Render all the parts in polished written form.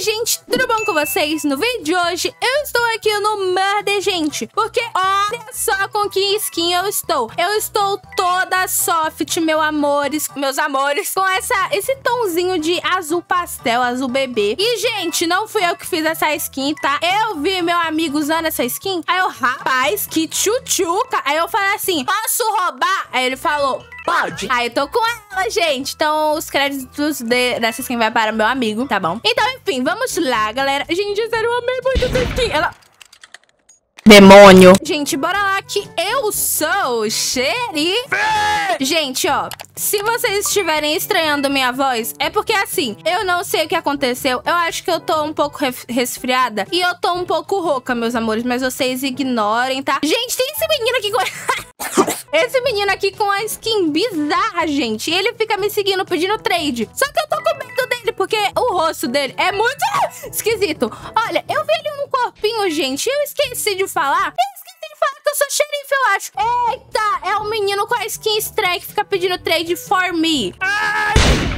gente, tudo bom com vocês? No vídeo de hoje eu estou aqui no Murder, gente, porque olha só com que skin eu estou. Eu estou toda soft, meus amores, com esse tomzinho de azul pastel, azul bebê. E, gente, não fui eu que fiz essa skin, tá? Eu vi meu amigo usando essa skin, aí eu, rapaz, que tchutchuca. Aí eu falei assim, posso roubar? Aí ele falou, pode. Aí eu tô com ela, gente. Então, os créditos dessa skin vai para meu amigo, tá bom? Então, enfim, vamos lá, galera. Gente, sério, eu amei muito essa skin. Ela... Demônio. Gente, bora lá que eu sou o xerife. Gente, ó, se vocês estiverem estranhando minha voz, é porque assim, eu não sei o que aconteceu. Eu acho que eu tô um pouco resfriada e eu tô um pouco rouca, meus amores, mas vocês ignorem, tá? Gente, tem esse menino aqui com... esse menino aqui com a skin bizarra, gente. Ele fica me seguindo, pedindo trade. Só que eu tô com medo dele, porque o rosto dele é muito esquisito. Olha, eu vi ele num corpinho, gente. Eu esqueci de falar. Eu esqueci de falar que eu sou xerife, eu acho. Eita, é um menino com a skin estranha que fica pedindo trade for me. Ai!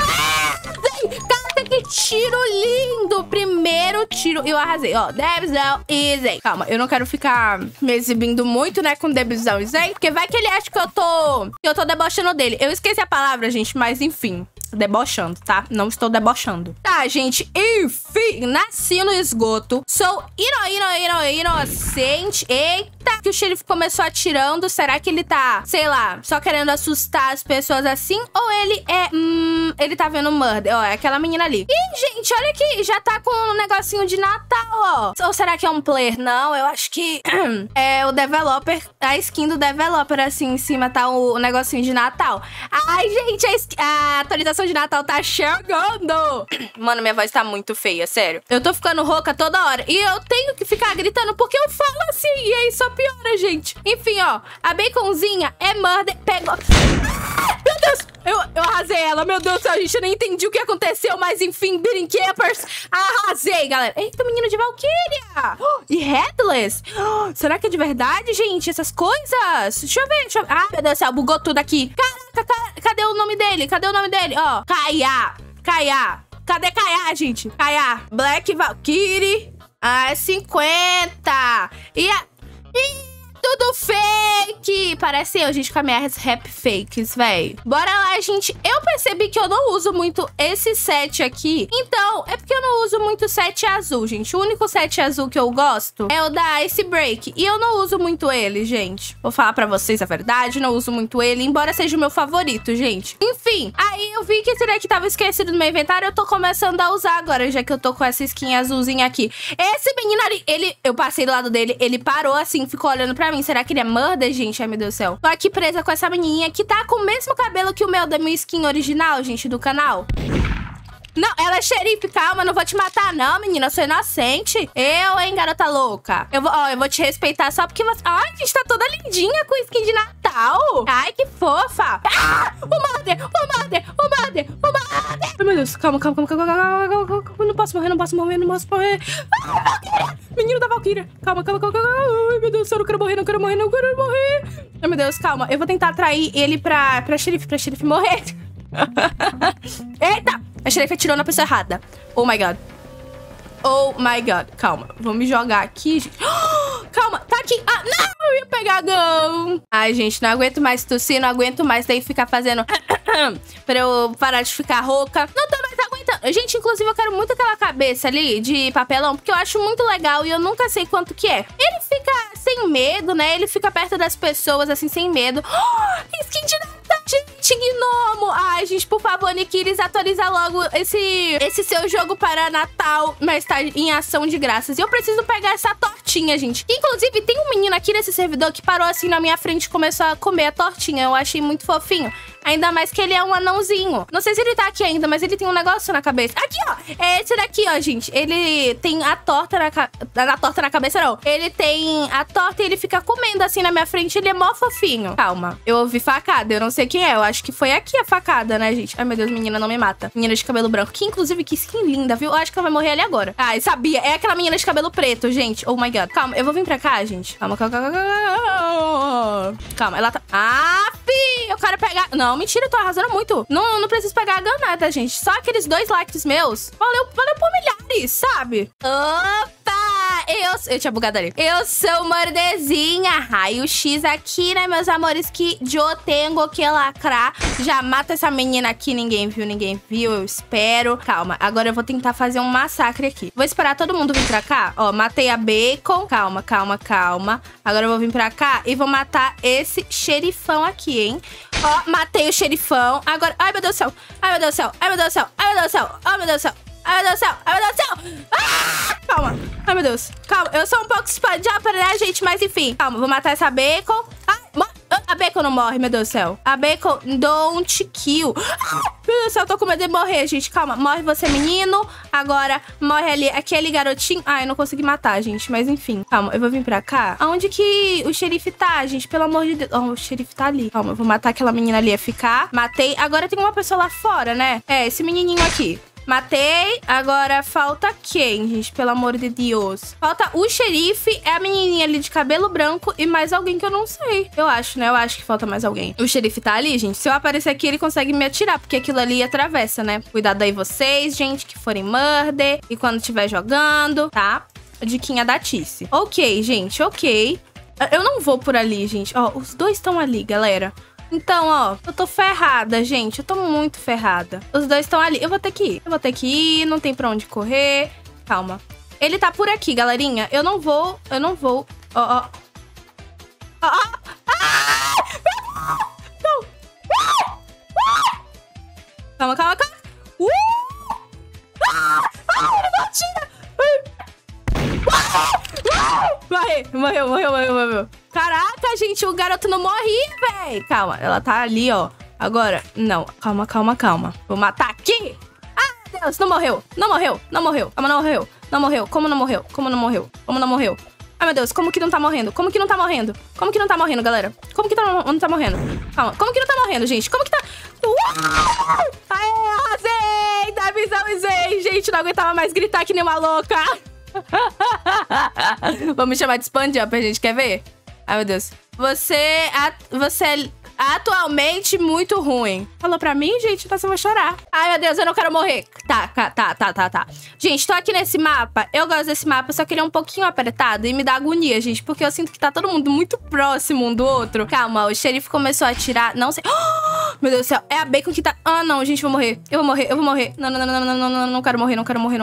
Cara, que tiro lindo. Primeiro tiro, eu arrasei. Ó, Debzão e Zay. Calma, eu não quero ficar me exibindo muito, né, com Debzão e Zay, porque vai que ele acha que eu tô debochando dele. Eu esqueci a palavra, gente, mas enfim. Debochando, tá? Não estou debochando. Tá, gente, enfim, nasci no esgoto. Sou inocente. Eita, que o xerife começou atirando. Será que ele tá, sei lá, só querendo assustar as pessoas assim? Ou ele é, ele tá vendo murder? Ó, é aquela menina ali. Ih, gente, olha aqui, já tá com um negocinho de Natal, ó. Ou será que é um player? Não, eu acho que é o developer, a skin do developer, assim, em cima tá o negocinho de Natal. Ai, gente, a atualização de Natal tá chegando. Mano, minha voz tá muito feia, sério. Eu tô ficando rouca toda hora. E eu tenho que ficar gritando porque eu falo assim. E aí só piora, gente. Enfim, ó. A baconzinha é murder. Pegou... Meu Deus! Eu arrasei ela. Meu Deus do céu, gente. Eu nem entendi o que aconteceu. Mas enfim, Brinquepers. Arrasei, galera. Eita, menino de Valkyria. E Headless. Será que é de verdade, gente? Essas coisas? Deixa eu ver. Ah, meu Deus do céu. Bugou tudo aqui. Caraca, cadê o nome dele? Cadê o nome dele? Ó, Kaia. Cadê Kaia, gente? Kaia. Black Valkyrie. Ah, é 50. E tudo fake. Parece eu, gente, com as minhas rap fakes, véi. Bora lá, gente. Eu percebi que eu não uso muito esse set aqui. Então, é porque eu não uso muito set azul, gente. O único set azul que eu gosto é o da Ice Break. E eu não uso muito ele, gente. Vou falar pra vocês a verdade. Não uso muito ele, embora seja o meu favorito, gente. Enfim, aí eu vi que esse daqui tava esquecido no meu inventário. Eu tô começando a usar agora, já que eu tô com essa skin azulzinha aqui. Esse menino ali, eu passei do lado dele. Ele parou assim, ficou olhando pra mim. Será que ele é murder, gente? Ai, meu Deus do céu. Tô aqui presa com essa menininha que tá com o mesmo cabelo que o meu, da minha skin original, gente, do canal. Não, ela é xerife, calma, não vou te matar não, menina, eu sou inocente. Hein, garota louca. Eu vou te respeitar só porque você... Ai, a gente tá toda lindinha com skin de Natal. Ai, que fofa. Ah, o murder. Ai, meu Deus, calma. Não posso morrer. Ah, menino da Valkyria. Calma. Ai, meu Deus, eu não quero morrer. Ai, meu Deus, calma. Eu vou tentar atrair ele pra xerife morrer. Eita! A xerife atirou na pessoa errada. Oh my god. Calma. Vou me jogar aqui, gente. Calma, tá aqui. Ah, não! Eu ia pegar gão. Ai, gente, não aguento mais tossir. Não aguento mais ter que ficar fazendo pra eu parar de ficar rouca. Não tô mais aguentando. Gente, inclusive, eu quero muito aquela cabeça ali de papelão, porque eu acho muito legal e eu nunca sei quanto que é. Ele fica sem medo, né? Ele fica perto das pessoas, assim, sem medo. Skin de Natal. Gente, gnomo. Ai, gente, por favor, Nikiris, atualiza logo esse seu jogo para Natal, mas tá em ação de graças. E eu preciso pegar essa tortinha, gente. Inclusive, tem um menino aqui nesse servidor que parou assim na minha frente e começou a comer a tortinha. Eu achei muito fofinho. Ainda mais que ele é um anãozinho. Não sei se ele tá aqui ainda, mas ele tem um negócio na cabeça. Aqui, ó. É esse daqui, ó, gente. Ele tem a torta na torta na cabeça, não. Ele tem a torta e ele fica comendo assim na minha frente. Ele é mó fofinho. Calma. Eu ouvi facada. Eu não sei quem é. Eu acho que foi aqui a facada, né, gente? Ai, meu Deus, menina, não me mata. Menina de cabelo branco. Que, inclusive, que skin linda, viu? Eu acho que ela vai morrer ali agora. Ai, sabia. É aquela menina de cabelo preto, gente. Oh, my God. Calma. Eu vou vir pra cá, gente. Calma. Calma. Ela tá... Ah, fi! Eu quero pegar... Não, mentira. Eu tô arrasando muito. Não preciso pegar a granada, gente. Só aqueles 2 likes meus. Valeu por milhares. aqui, sabe? Opa! Eu tinha bugado ali. Eu sou Mordezinha. Raio-X aqui, né, meus amores? Que eu tenho que lacrar. Já mata essa menina aqui. Ninguém viu, eu espero. Calma, agora eu vou tentar fazer um massacre aqui. Vou esperar todo mundo vir pra cá. Ó, matei a Bacon. Calma. Agora eu vou vir pra cá e vou matar esse xerifão aqui, hein? Ó, matei o xerifão. Agora... Ai, meu Deus do céu. Ai, meu Deus do céu. Ai, meu Deus do céu. Ai, meu Deus do céu. Ai, meu Deus do céu. Ai, meu Deus do céu! Ai, meu Deus do céu! Ah! Calma! Ai, meu Deus! Calma, eu sou um pouco espadjapa, né, gente? Mas enfim. Calma, vou matar essa Bacon. Ai, a Bacon não morre, meu Deus do céu. A Bacon don't kill. Meu Deus do céu, eu tô com medo de morrer, gente. Calma, morre você, menino. Agora, morre ali aquele garotinho. Ai, eu não consegui matar, gente. Mas enfim. Calma, eu vou vir pra cá. Aonde que o xerife tá, gente? Pelo amor de Deus. Oh, o xerife tá ali. Calma, eu vou matar aquela menina ali a ficar. Matei. Agora tem uma pessoa lá fora, né? É, esse menininho aqui. Matei. Agora falta quem, gente? Pelo amor de Deus. Falta o xerife, é a menininha ali de cabelo branco e mais alguém que eu não sei. Eu acho, né? Eu acho que falta mais alguém. O xerife tá ali, gente. Se eu aparecer aqui, ele consegue me atirar, porque aquilo ali atravessa, né? Cuidado aí vocês, gente, que forem murder. E quando estiver jogando, tá? Diquinha da Tice. Ok, gente, ok. Eu não vou por ali, gente. Ó, os dois estão ali, galera. Então, ó, eu tô ferrada, gente. Eu tô muito ferrada. Os dois estão ali. Eu vou ter que ir. Não tem pra onde correr. Calma. Ele tá por aqui, galerinha. Eu não vou. Ó. Não. Calma. Morreu. Caraca, gente, o garoto não morria, véi. Calma, ela tá ali, ó. Agora, não. Calma. Vou matar aqui. Ah, meu Deus, não morreu. Calma, não morreu. Como não morreu? Ai, meu Deus, como que não tá morrendo? Galera? Como que não tá morrendo? Calma, como que não tá morrendo, gente? Como que tá... Aê, arrasei! Da visão, gente, não aguentava mais gritar que nem uma louca. Vamos chamar de Spandjumper, gente, quer ver? Ai, meu Deus. Você é atualmente muito ruim. Falou pra mim, gente? Então eu vou chorar. Ai, meu Deus, eu não quero morrer. Tá. Gente, tô aqui nesse mapa. Eu gosto desse mapa, só que ele é um pouquinho apertado e me dá agonia, gente, porque eu sinto que tá todo mundo muito próximo um do outro. Calma, o xerife começou a atirar. Não sei. Oh, meu Deus do céu. É a Bacon que tá... Ah, não, gente, eu vou morrer. Não quero morrer.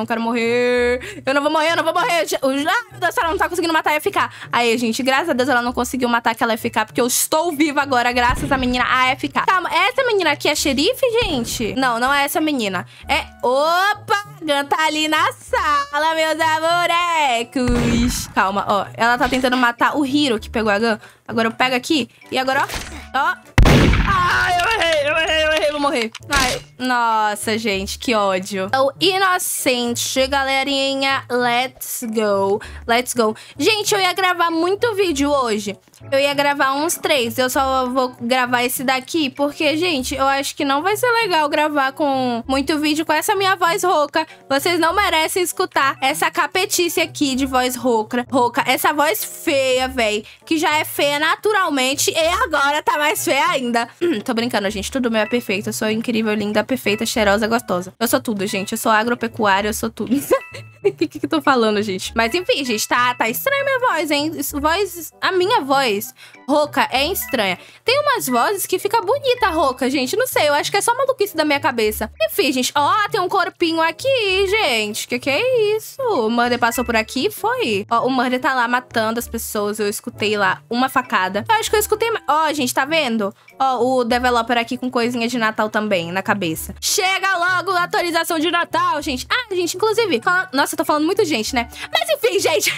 Eu não vou morrer. Ah, meu Deus do céu, ela não tá conseguindo matar a FK. Aí, gente, graças a Deus ela não conseguiu matar aquela FK, porque eu estou viva agora, graças a menina AFK. Calma, essa menina aqui é xerife, gente? Não é essa menina. É... Opa! Gun tá ali na sala, meus amorecos. Calma, ó. Ela tá tentando matar o Hiro que pegou a Gun. Agora eu pego aqui e agora, ó. Ai, eu errei, vou morrer. Ai, nossa, gente, que ódio. O inocente, galerinha, let's go. Gente, eu ia gravar muito vídeo hoje. Eu ia gravar uns 3. Eu só vou gravar esse daqui porque, gente, eu acho que não vai ser legal gravar com muito vídeo com essa minha voz rouca. Vocês não merecem escutar essa capetice aqui de voz rouca. Essa voz feia, véi, que já é feia naturalmente e agora tá mais feia ainda. Tô brincando, gente. Tudo meu é perfeito. Eu sou incrível, linda, perfeita, cheirosa, gostosa. Eu sou tudo, gente. Eu sou agropecuária, eu sou tudo. O que eu tô falando, gente? Mas enfim, gente, tá estranha a minha voz, hein? A minha voz rouca é estranha. Tem umas vozes que fica bonita rouca, gente. Não sei, eu acho que é só maluquice da minha cabeça. Enfim, gente, ó, tem um corpinho aqui, gente. Que é isso? O Murder passou por aqui, foi? Ó, o Murder tá lá matando as pessoas. Eu escutei lá uma facada. Eu acho que eu escutei... Ó, gente, tá vendo? Ó, o developer aqui com coisinha de Natal também na cabeça. Chega logo a atualização de Natal, gente. Ah, gente, inclusive... Nossa, eu tô falando muito gente, né? Mas enfim, gente...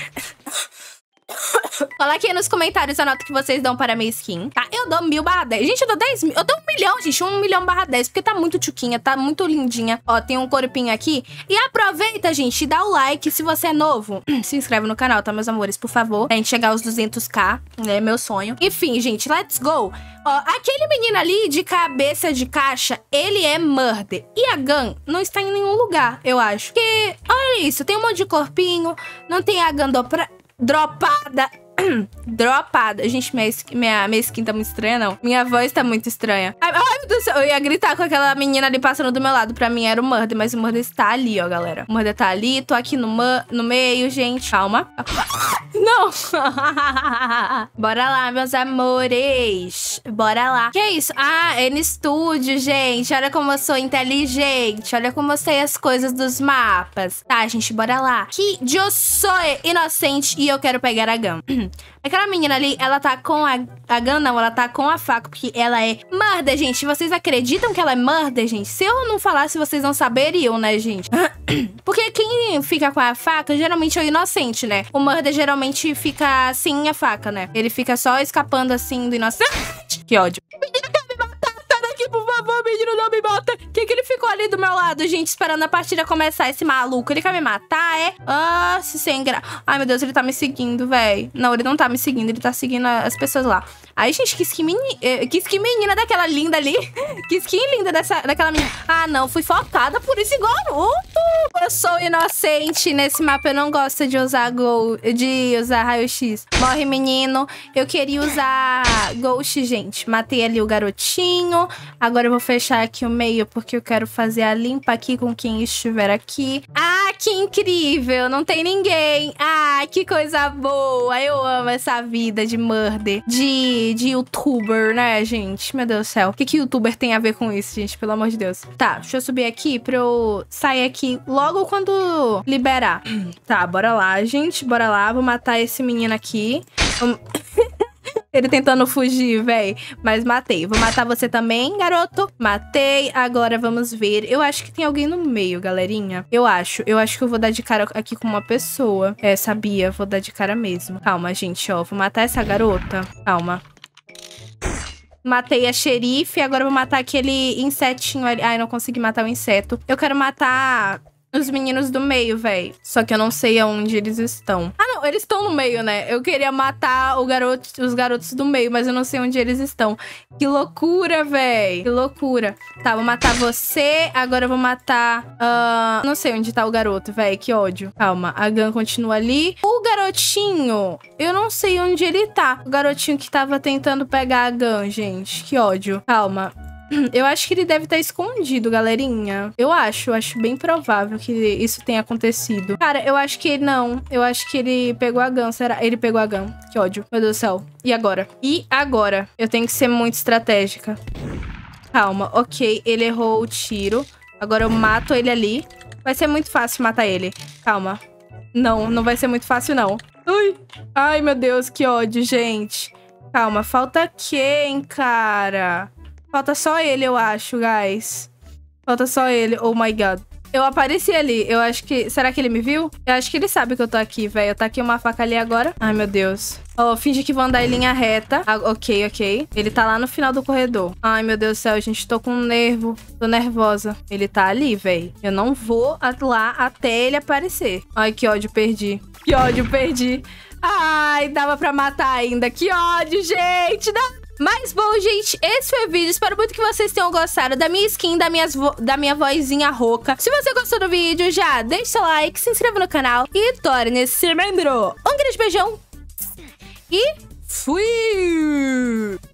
Coloque aí nos comentários a nota que vocês dão para a minha skin, tá? Eu dou 1000/10. Gente, eu dou 10 mil. Eu dou 1 milhão, gente. 1 milhão/10. Porque tá muito tchuquinha, tá muito lindinha. Ó, tem um corpinho aqui. E aproveita, gente, e dá o like se você é novo. Se inscreve no canal, tá, meus amores? Por favor. Pra gente chegar aos 200k. É meu sonho. Enfim, gente, let's go. Ó, aquele menino ali de cabeça de caixa, ele é Murder. E a Gun não está em nenhum lugar, eu acho. Porque, olha isso, tem um monte de corpinho. Não tem a Gun dropada. Dropada. Gente, minha skin tá muito estranha, não. Minha voz tá muito estranha. Ai, meu Deus do céu. Eu ia gritar com aquela menina ali passando do meu lado. Pra mim era o Murder, mas o Murder está ali, ó, galera. O Murder tá ali. Tô aqui no meio, gente. Calma. Não. Bora lá, meus amores. Bora lá. Que isso? Ah, é no estúdio, gente. Olha como eu sou inteligente. Olha como eu sei as coisas dos mapas. Tá, gente, bora lá. Que eu sou inocente e eu quero pegar a Gun. Aquela menina ali, ela tá com a Gun, não, ela tá com a faca, porque ela é Murder, gente. Vocês acreditam que ela é Murder, gente? Se eu não falasse, vocês não saberiam, né, gente? Porque quem fica com a faca, geralmente é o inocente, né? O Murder geralmente fica sem a faca, né? Ele fica só escapando, assim, do inocente. Que ódio. Menina, quer me matar? Sai daqui, por favor, menino, não me mata. Que ele ficou ali do meu lado, gente, esperando a partida começar, esse maluco. Ele quer me matar, é? Ah, se sem graça. Ai, meu Deus, ele tá me seguindo, véi. Não, ele não tá me seguindo, ele tá seguindo as pessoas lá. Ai, gente, que skin menina daquela linda ali. Que skin linda daquela menina. Ah, não, fui focada por esse garoto. Eu sou inocente. Nesse mapa eu não gosto de usar raio-x. Morre, menino. Eu queria usar Ghost, gente. Matei ali o garotinho. Agora eu vou fechar aqui o meio, porque eu quero fazer a limpa aqui com quem estiver aqui. Ah, que incrível. Não tem ninguém. Ah, que coisa boa. Eu amo essa vida de Murder. De youtuber, né, gente? Meu Deus do céu. O que youtuber tem a ver com isso, gente? Pelo amor de Deus. Tá, deixa eu subir aqui pra eu sair aqui logo quando liberar. Tá, bora lá, gente. Bora lá. Vou matar esse menino aqui. Ele tentando fugir, véi. Mas matei. Vou matar você também, garoto. Matei. Agora vamos ver. Eu acho que tem alguém no meio, galerinha. Eu acho que eu vou dar de cara aqui com uma pessoa. É, sabia. Vou dar de cara mesmo. Calma, gente, ó. Vou matar essa garota. Calma. Matei a xerife. Agora eu vou matar aquele insetinho ali. Ai, não consegui matar o inseto. Eu quero matar os meninos do meio, véi. Só que eu não sei aonde eles estão. Ah, não. Eles estão no meio, né? Eu queria matar os garotos do meio, mas eu não sei onde eles estão. Que loucura, véi. Que loucura. Tá, vou matar você. Agora eu vou matar... não sei onde tá o garoto, véi. Que ódio. Calma. A Gun continua ali. O garotinho... Eu não sei onde ele tá. O garotinho que tava tentando pegar a Gun, gente. Que ódio. Calma. Eu acho que ele deve estar escondido, galerinha. Eu acho bem provável que isso tenha acontecido. Cara, eu acho que não. Eu acho que ele pegou a Gun. Será? Ele pegou a Gun. Que ódio. Meu Deus do céu. E agora? E agora? Eu tenho que ser muito estratégica. Calma. Ok, ele errou o tiro. Agora eu mato ele ali. Vai ser muito fácil matar ele. Calma. Não, não vai ser muito fácil, não. Ui. Ai, meu Deus, que ódio, gente. Calma, falta quem, cara? Falta só ele, eu acho, guys. Falta só ele. Oh, my God. Eu apareci ali. Eu acho que... Será que ele me viu? Eu acho que ele sabe que eu tô aqui, velho. Eu taquei uma faca ali agora. Ai, meu Deus. Oh, finge que vou andar em linha reta. Ah, ok. Ele tá lá no final do corredor. Ai, meu Deus do céu, gente. Tô com um nervo. Tô nervosa. Ele tá ali, velho. Eu não vou lá até ele aparecer. Ai, que ódio, perdi. Que ódio, perdi. Ai, dava pra matar ainda. Que ódio, gente. Mas, bom, gente, esse foi o vídeo. Espero muito que vocês tenham gostado da minha skin, da minha vozinha rouca. Se você gostou do vídeo, já deixa seu like, se inscreva no canal e torne-se membro. Um grande beijão e fui!